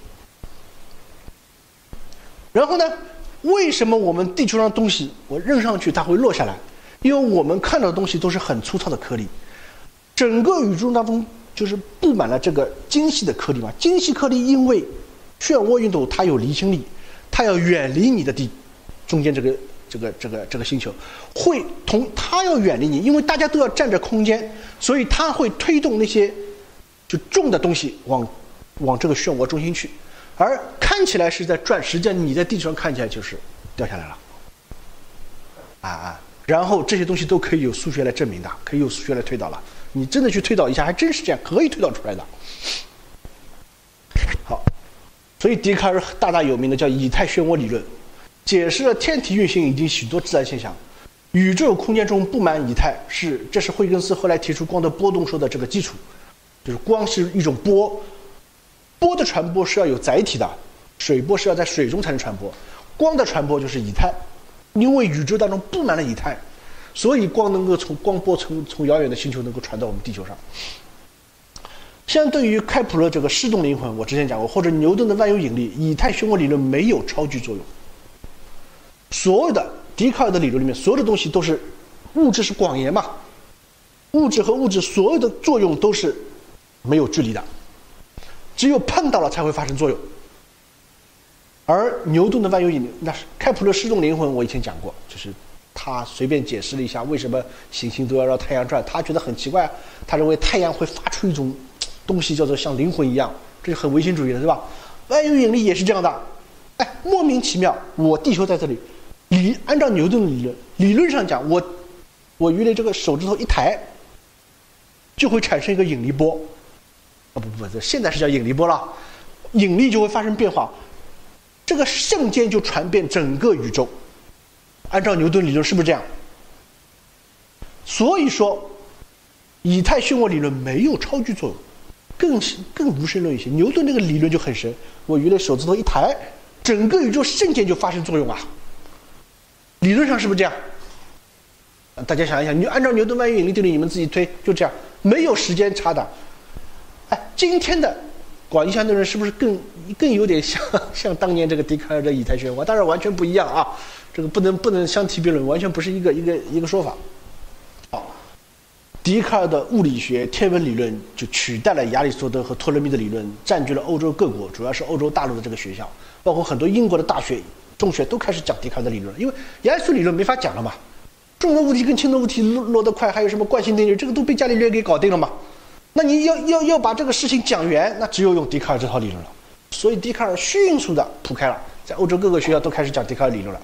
然后呢，为什么我们地球上的东西我扔上去它会落下来？因为我们看到的东西都是很粗糙的颗粒，整个宇宙当中就是布满了这个精细的颗粒嘛。精细颗粒因为漩涡运动，它有离心力，它要远离你的地中间这个这个这个这个星球，会同它要远离你，因为大家都要占着空间，所以它会推动那些就重的东西往往这个漩涡中心去，而看起来是在转，实际上你在地球上看起来就是掉下来了，啊啊！然后这些东西都可以有数学来证明的，可以有数学来推导了。你真的去推导一下，还真是这样，可以推导出来的。好，所以笛卡尔大大有名的叫以太漩涡理论，解释了天体运行以及许多自然现象。宇宙空间中布满以太，是这是惠更斯后来提出光的波动说的这个基础，就是光是一种波，波的传播是要有载体的，水波是要在水中才能传播，光的传播就是以太。因为宇宙当中布满了以太，所以光能够从光波从从遥远的星球能够传到我们地球上。相对于开普勒这个失动灵魂，我之前讲过，或者牛顿的万有引力，以太漩涡理论没有超距作用。所有的笛卡尔的理论里面，所有的东西都是物质是广延嘛，物质和物质所有的作用都是没有距离的，只有碰到了才会发生作用。而牛顿的万有引力，那是开普勒失动灵魂，我以前讲过，就是他随便解释了一下为什么行星都要绕太阳转，他觉得很奇怪，他认为太阳会发出一种东西叫做像灵魂一样，这是很唯心主义的，对吧？万有引力也是这样的，哎，莫名其妙，我地球在这里，理按照牛顿的理论，理论上讲，我我鱼雷这个手指头一抬，就会产生一个引力波，啊、哦、不不不，现在是叫引力波了，引力就会发生变化。这个瞬间就传遍整个宇宙，按照牛顿理论是不是这样？所以说，以太漩涡理论没有超距作用，更更无神论一些。牛顿这个理论就很神，我鱼雷手指头一抬，整个宇宙瞬间就发生作用啊！理论上是不是这样？大家想一想，你按照牛顿万有引力定律，你们自己推，就这样，没有时间差的。哎，今天的广义相对论是不是更更有点像像当年这个笛卡尔的以太漩涡？当然完全不一样啊，这个不能不能相提并论，完全不是一个一个一个说法。好，笛卡尔的物理学天文理论就取代了亚里士多德和托勒密的理论，占据了欧洲各国，主要是欧洲大陆的这个学校，包括很多英国的大学、中学都开始讲笛卡尔的理论，因为亚里士多德理论没法讲了嘛，重的物体跟轻的物体落落得快，还有什么惯性定律，这个都被伽利略给搞定了嘛。那你要要要把这个事情讲圆，那只有用笛卡尔这套理论了。所以笛卡尔迅速的铺开了，在欧洲各个学校都开始讲笛卡尔理论了。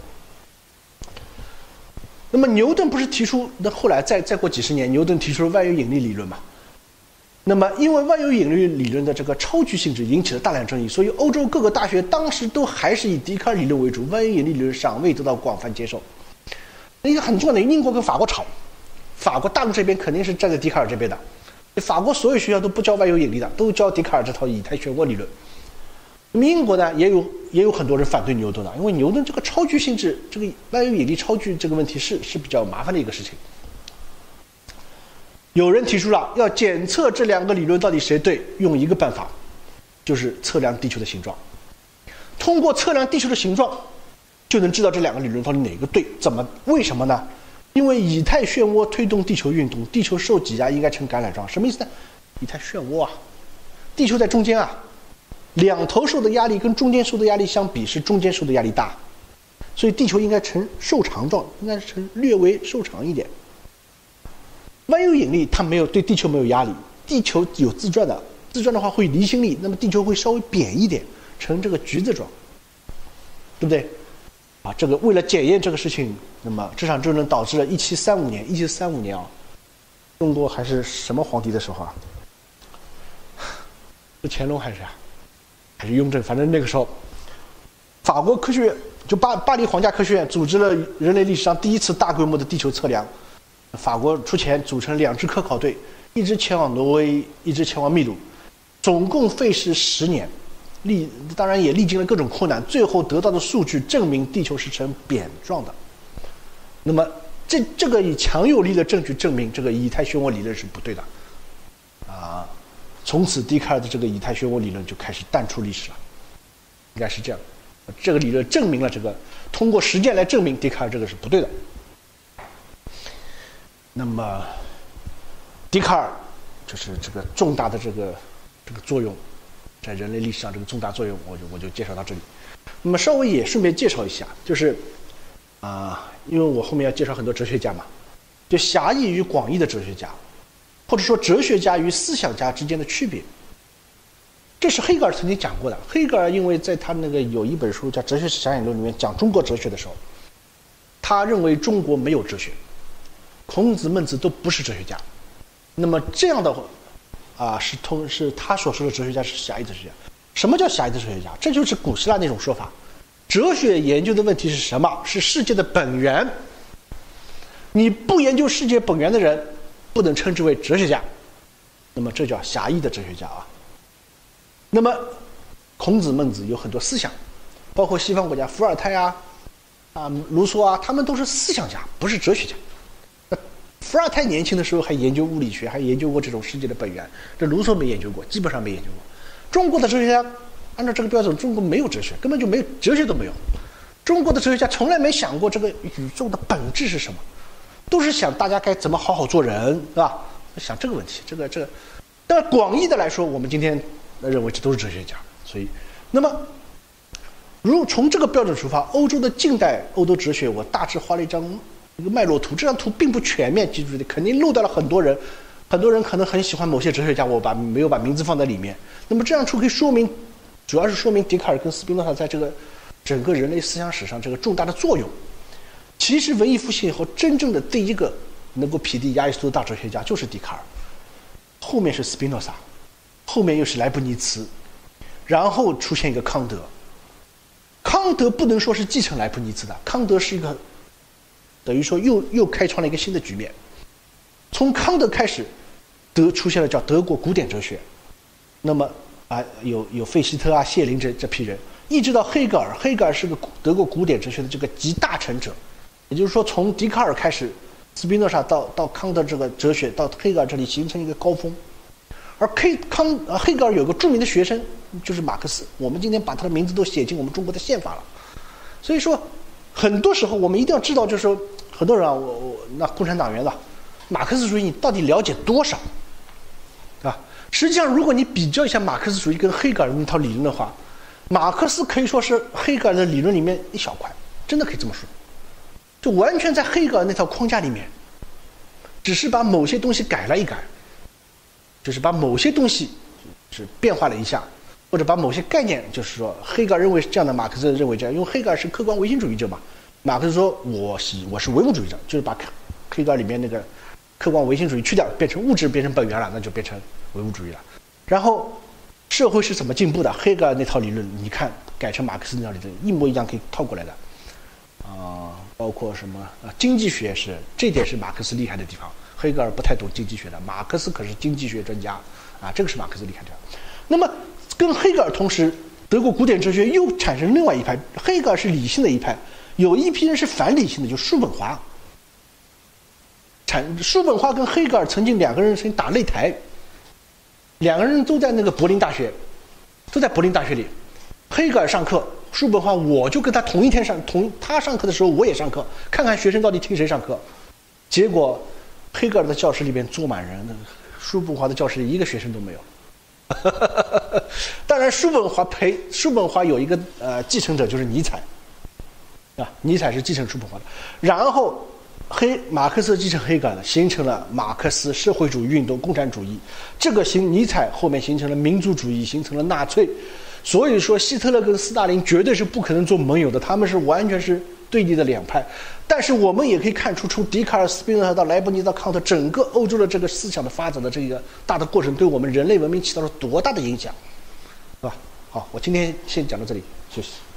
那么牛顿不是提出，那后来再再过几十年，牛顿提出了万有引力理论嘛？那么因为万有引力理论的这个超距性质引起了大量争议，所以欧洲各个大学当时都还是以笛卡尔理论为主，万有引力理论尚未得到广泛接受。一个很重要的，英国跟法国吵，法国大陆这边肯定是站在笛卡尔这边的。法国所有学校都不教万有引力的，都教笛卡尔这套以太漩涡理论。那么英国呢，也有也有很多人反对牛顿的，因为牛顿这个超距性质，这个万有引力超距这个问题是是比较麻烦的一个事情。有人提出了要检测这两个理论到底谁对，用一个办法，就是测量地球的形状。通过测量地球的形状，就能知道这两个理论到底哪个对。怎么？为什么呢？因为以太漩涡推动地球运动，地球受挤压应该呈橄榄状，什么意思呢？ 以太漩涡啊，地球在中间啊，两头受的压力跟中间受的压力相比，是中间受的压力大，所以地球应该呈瘦长状，应该是呈略微瘦长一点。万有引力它没有对地球没有压力，地球有自转的，自转的话会离心力，那么地球会稍微扁一点，呈这个橘子状，对不对？啊，这个为了检验这个事情，那么这场战争导致了一七三五年，一七三五年啊，中国还是什么皇帝的时候啊？是乾隆还是啊？还是雍正？反正那个时候，法国科学院就巴巴黎皇家科学院组织了人类历史上第一次大规模的地球测量。法国出钱组成两支科考队，一支前往挪威，一支前往秘鲁，总共费时十年，历当然也历经了各种困难，最后得到的数据证明地球是呈扁状的。那么这这个以强有力的证据证明这个以太漩涡理论是不对的，啊，从此笛卡尔的这个以太漩涡理论就开始淡出历史了，应该是这样。这个理论证明了这个，通过实践来证明笛卡尔这个是不对的。那么，笛卡尔就是这个重大的这个这个作用，在人类历史上这个重大作用，我就我就介绍到这里。那么稍微也顺便介绍一下，就是啊、呃，因为我后面要介绍很多哲学家嘛，就狭义与广义的哲学家，或者说哲学家与思想家之间的区别。这是黑格尔曾经讲过的。黑格尔因为在他那个有一本书叫《哲学史想演论》里面讲中国哲学的时候，他认为中国没有哲学。孔子、孟子都不是哲学家，那么这样的啊，是通是他所说的哲学家是狭义哲学家。什么叫狭义的哲学家？这就是古希腊那种说法：哲学研究的问题是什么？是世界的本源。你不研究世界本源的人，不能称之为哲学家。那么这叫狭义的哲学家啊。那么孔子、孟子有很多思想，包括西方国家伏尔泰啊、啊卢梭啊，他们都是思想家，不是哲学家。伏尔泰年轻的时候还研究物理学，还研究过这种世界的本源，这卢梭没研究过，基本上没研究过。中国的哲学家按照这个标准，中国没有哲学，根本就没有哲学都没有。中国的哲学家从来没想过这个宇宙的本质是什么，都是想大家该怎么好好做人，是吧？想这个问题，这个这个。但广义的来说，我们今天认为这都是哲学家。所以，那么如从这个标准出发，欧洲的近代欧洲哲学，我大致画了一张一个脉络图，这张图并不全面，记住的肯定漏掉了很多人，很多人可能很喜欢某些哲学家，我把没有把名字放在里面。那么这张图可以说明，主要是说明笛卡尔跟斯宾诺莎在这个整个人类思想史上这个重大的作用。其实文艺复兴以后，真正的第一个能够匹敌亚里士多德大哲学家就是笛卡尔，后面是斯宾诺莎，后面又是莱布尼茨，然后出现一个康德。康德不能说是继承莱布尼茨的，康德是一个等于说又又开创了一个新的局面。从康德开始，德出现了叫德国古典哲学，那么啊有有费希特啊、谢林这这批人，一直到黑格尔，黑格尔是个德国古典哲学的这个集大成者。也就是说，从笛卡尔开始，斯宾诺莎到到康德这个哲学到黑格尔这里形成一个高峰。而 K 康呃黑格尔有个著名的学生就是马克思，我们今天把他的名字都写进我们中国的宪法了。所以说，很多时候我们一定要知道，就是说，很多人啊，我我那共产党员的马克思主义你到底了解多少，啊？实际上，如果你比较一下马克思主义跟黑格尔那套理论的话，马克思可以说是黑格尔的理论里面一小块，真的可以这么说，就完全在黑格尔那套框架里面，只是把某些东西改了一改，就是把某些东西是变化了一下，或者把某些概念，就是说黑格尔认为是这样的，马克思认为这样，因为黑格尔是客观唯心主义者嘛，马克思说我是我是唯物主义者，就是把黑格尔里面那个客观唯心主义去掉，变成物质变成本源了，那就变成唯物主义了。然后社会是怎么进步的？黑格尔那套理论，你看改成马克思那套理论一模一样，可以套过来的。啊、呃，包括什么啊？经济学是这点是马克思厉害的地方，黑格尔不太懂经济学的，马克思可是经济学专家啊，这个是马克思厉害的。那么跟黑格尔同时，德国古典哲学又产生另外一派，黑格尔是理性的一派，有一批人是反理性的，就是叔本华。产叔本华跟黑格尔曾经两个人曾经打擂台，两个人都在那个柏林大学，都在柏林大学里。黑格尔上课，叔本华我就跟他同一天上，同他上课的时候我也上课，看看学生到底听谁上课。结果黑格尔的教室里边坐满人， 叔本华的教室里一个学生都没有。当然，叔本华陪叔本华有一个呃继承者，就是尼采，啊，尼采是继承叔本华的。然后黑马克思继承黑格尔，形成了马克思社会主义运动、共产主义。这个形尼采后面形成了民族主义，形成了纳粹。所以说，希特勒跟斯大林绝对是不可能做盟友的，他们是完全是对立的两派。但是我们也可以看出，从笛卡尔、斯宾诺莎到莱布尼兹到康特，整个欧洲的这个思想的发展的这个大的过程，对我们人类文明起到了多大的影响，是吧？好，我今天先讲到这里，谢谢。